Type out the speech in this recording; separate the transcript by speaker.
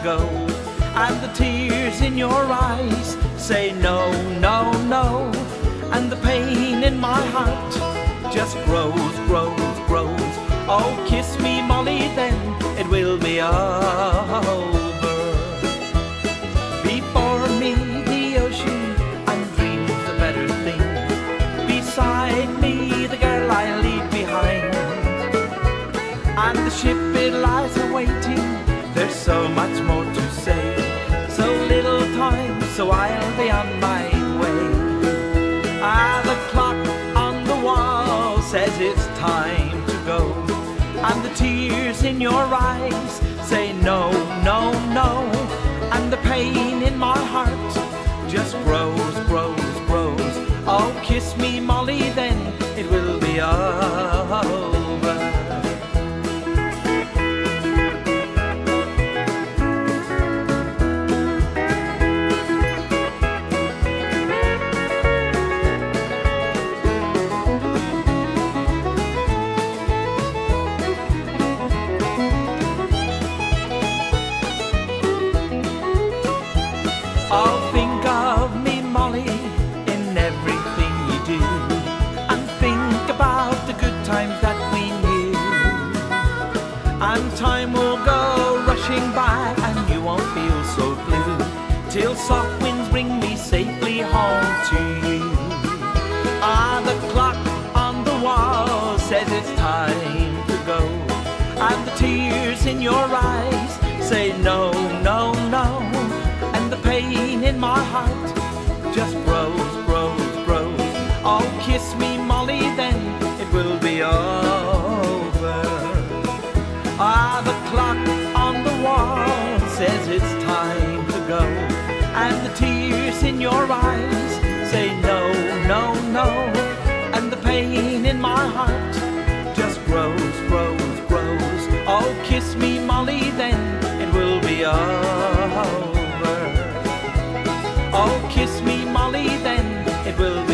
Speaker 1: go. And the tears in your eyes say no, no, no. And the pain in my heart just grows, grows, grows. Oh, kiss me, Molly, then it will be over. Before me the ocean and dreams of better things. Beside me the girl I leave behind. And the ship it lies awaiting. There's so much more to say. So little time, so I'll be on my way. Ah, the clock on the wall says it's time to go. And the tears in your eyes say no, no, no. And the pain in my heart just grows, grows, grows. Oh, kiss me, Molly, then it will be over. Oh, think of me, Molly, in everything you do. And think about the good times that we knew. And time will go rushing by, and you won't feel so blue till soft winds bring me safely home to you. Ah, the clock on the wall says it's time to go. And the tears in your eyes say no, no, no. And the pain in my heart just grows, grows, grows. Oh, kiss me, Molly, then it will be over. Ah, the clock on the wall says it's time to go. And the tears in your eyes say no, no, no. And the pain in my heart just grows, grows, grows. Oh, kiss me, Molly, then it will be over. Oh, kiss me, Molly, then it will